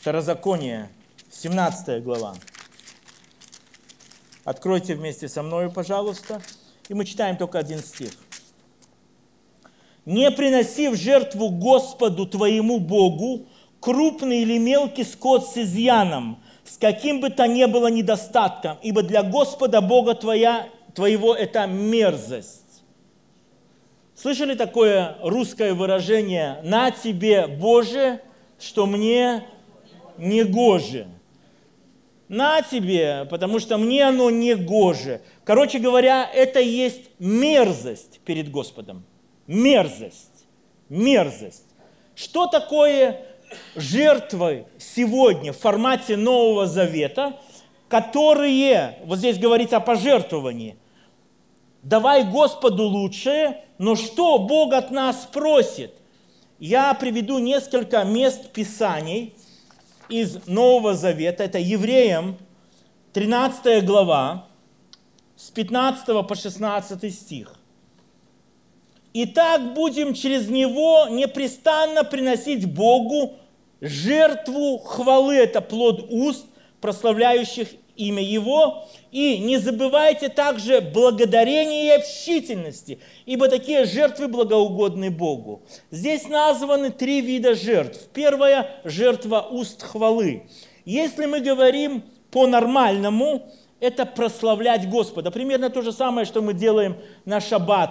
Второзаконие, 17 глава. Откройте вместе со мной, пожалуйста. И мы читаем только один стих. «Не приноси в жертву Господу твоему Богу крупный или мелкий скот с изъяном, с каким бы то ни было недостатком, ибо для Господа Бога твоего это мерзость». Слышали такое русское выражение «на тебе, Боже, что мне не гоже»? На тебе, потому что мне оно не гоже. Короче говоря, это и есть мерзость перед Господом. Мерзость. Мерзость. Что такое жертвы сегодня в формате Нового Завета, которые, вот здесь говорится о пожертвовании, давай Господу лучшее, но что Бог от нас просит? Я приведу несколько мест Писаний из Нового Завета. Это Евреям, 13 глава, с 15 по 16 стих. «Итак, будем через него непрестанно приносить Богу жертву хвалы». Это плод уст, прославляющих имя Его. «И не забывайте также благодарения и общительности, ибо такие жертвы благоугодны Богу». Здесь названы 3 вида жертв. Первая – жертва уст хвалы. Если мы говорим по-нормальному, это прославлять Господа. Примерно то же самое, что мы делаем на шаббат,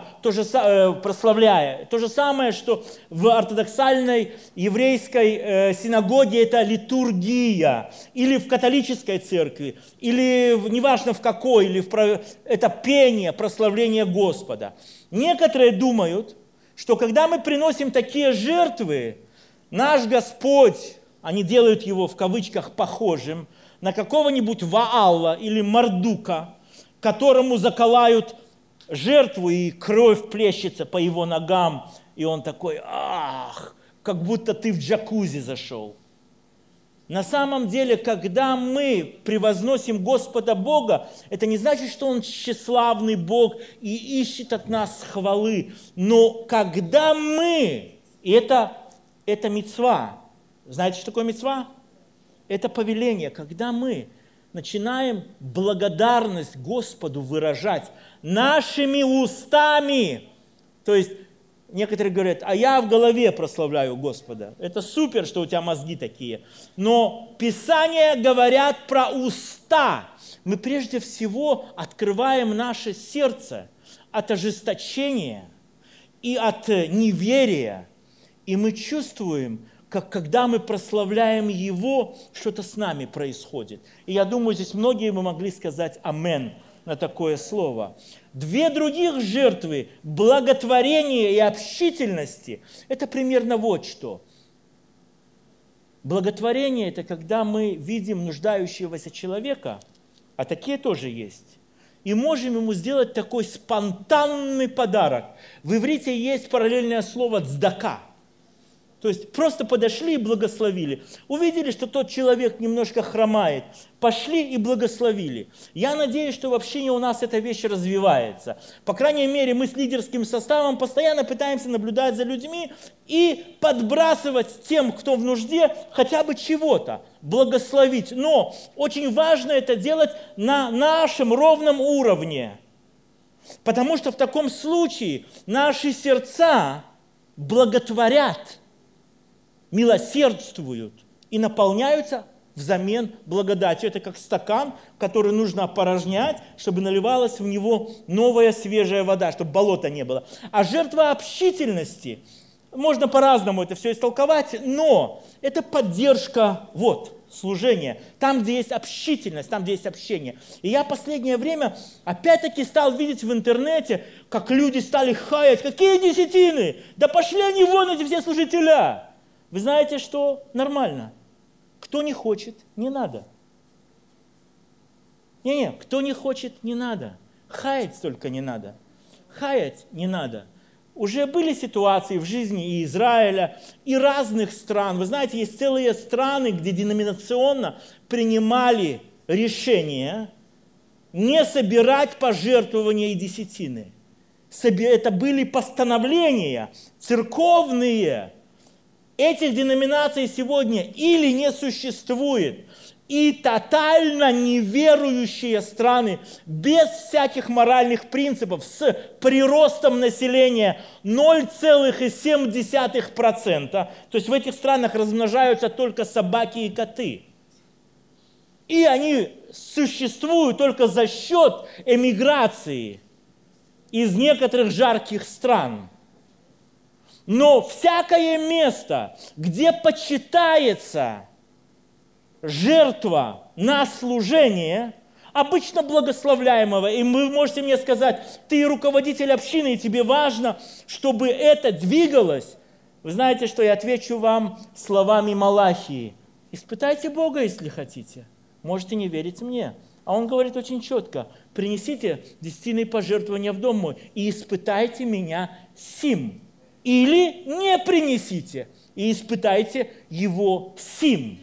прославляя. То же самое, что в ортодоксальной еврейской синагоге это литургия, или в католической церкви, или неважно в какой, это пение, прославление Господа. Некоторые думают, что когда мы приносим такие жертвы, наш Господь, они делают его в кавычках похожим, на какого-нибудь Ваала или Мардука, которому заколают жертву, и кровь плещется по его ногам, и он такой, ах, как будто ты в джакузи зашел. На самом деле, когда мы превозносим Господа Бога, это не значит, что Он тщеславный Бог и ищет от нас хвалы. Но когда мы, и это мицва, знаете, что такое мицва? Это повеление, когда мы начинаем благодарность Господу выражать нашими устами. То есть некоторые говорят, а я в голове прославляю Господа. Это супер, что у тебя мозги такие. Но Писания говорят про уста. Мы прежде всего открываем наше сердце от ожесточения и от неверия. И мы чувствуем, как когда мы прославляем Его, что-то с нами происходит. И я думаю, здесь многие бы могли сказать «Амен» на такое слово. 2 других жертвы, благотворения и общительности, это примерно вот что. Благотворение – это когда мы видим нуждающегося человека, а такие тоже есть, и можем ему сделать такой спонтанный подарок. В иврите есть параллельное слово «цдака». То есть просто подошли и благословили. Увидели, что тот человек немножко хромает. Пошли и благословили. Я надеюсь, что в общине у нас эта вещь развивается. По крайней мере, мы с лидерским составом постоянно пытаемся наблюдать за людьми и подбрасывать тем, кто в нужде, хотя бы чего-то, благословить. Но очень важно это делать на нашем ровном уровне. Потому что в таком случае наши сердца благотворят, милосердствуют и наполняются взамен благодатью. Это как стакан, который нужно опорожнять, чтобы наливалась в него новая свежая вода, чтобы болота не было. А жертва общительности, можно по-разному это все истолковать, но это поддержка, служения, там, где есть общительность, там, где есть общение. И я в последнее время опять-таки стал видеть в интернете, как люди стали хаять, какие десятины, да пошли они вон, эти все служителя. Вы знаете, что нормально. Кто не хочет, не надо. Кто не хочет, не надо. Хаять только не надо. Хаять не надо. Уже были ситуации в жизни и Израиля, и разных стран. Вы знаете, есть целые страны, где деноминационно принимали решение не собирать пожертвования и десятины. Это были постановления церковные, Этих деноминаций сегодня или не существует, и тотально неверующие страны, без всяких моральных принципов, с приростом населения 0,7%, то есть в этих странах размножаются только собаки и коты. И они существуют только за счет эмиграции из некоторых жарких стран. Но всякое место, где почитается жертва на служение, обычно благословляемого, и вы можете мне сказать, ты руководитель общины, и тебе важно, чтобы это двигалось. Вы знаете, что я отвечу вам словами Малахии. Испытайте Бога, если хотите. Можете не верить мне. А он говорит очень четко, принесите десятинные пожертвования в дом мой и испытайте меня сим. Или не принесите и испытайте его сим.